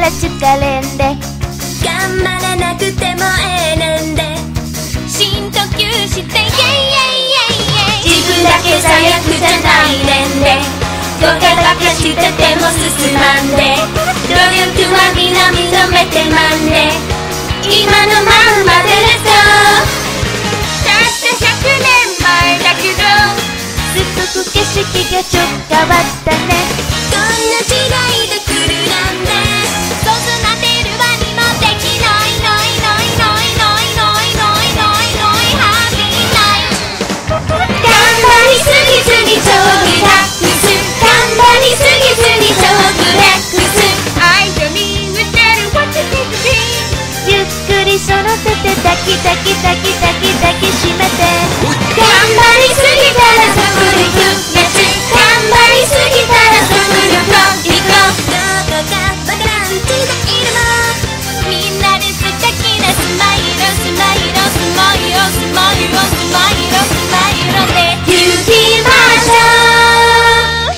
疲れんで頑張らなくてもええねんで深呼吸してイェイイェイイェイイェイ自分だけ最悪じゃないねんでどけだけしてても進まんで努力は皆認めてまんで今のまんまでレッツたった100年前だけどすごく景色がちょっと変わったねどんな時代で来るなんてそんなてるわにもできないのいのいのいのいのいのいのいのいハッピーナイト頑張りすぎずに超リラックス頑張りすぎずに超フレックス愛情に満てる What you think of me ゆっくりその手で抱き抱き抱き抱き抱きしめて頑張りすぎたらサクリク熱頑張りすぎたらサクリクリクどこかわからん時代でもみんなで素敵なスマイルスマイルスマイルスマイルスマイルスマイルで行きましょう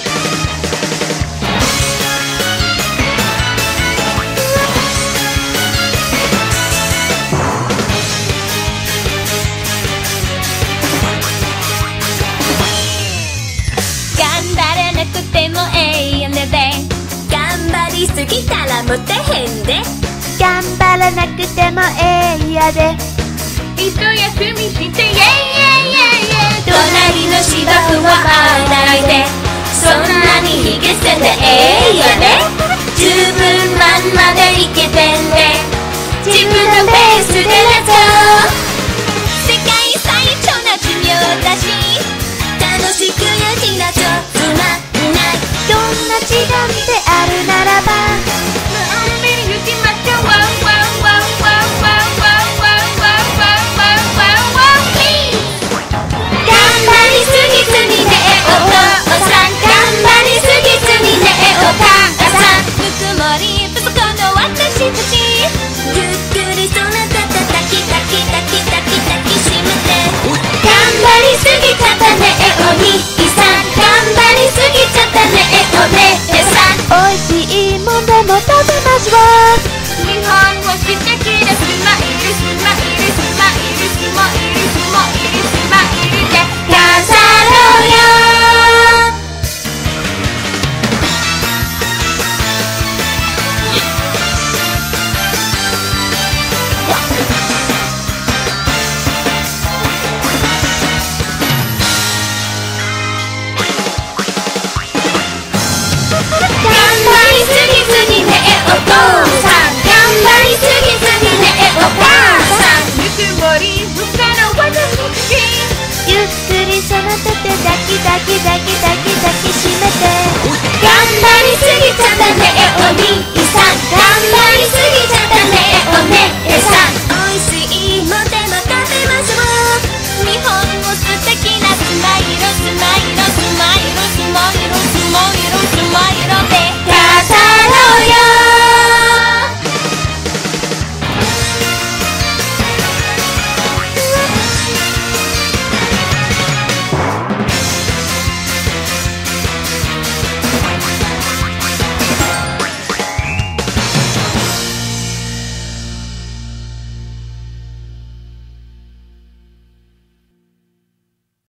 頑張らなくてもええやねで頑張りすぎたらモテへんで頑張らなくてもええやで一休みしてイェイイェイイェイイェイ隣の芝生は会わないでそんなにヒゲせんでええやで十分まんまでいけてんで自分のペースでレッツ世界最長な寿命だし楽しくやりなちょつまんないどんな時間であるならばのんびり行きましょうワンワンワンワンワンワンワンワンワンワンワンワンワン頑張りすぎずにねお父さん頑張りすぎずにねお母さんぬくもり不足の私たちゆっくりそなたたたきたきたきたきたきしめて頑張りすぎちゃったねお兄さん頑張りすぎちゃったねお姉さんおいしいもんでも食べましょう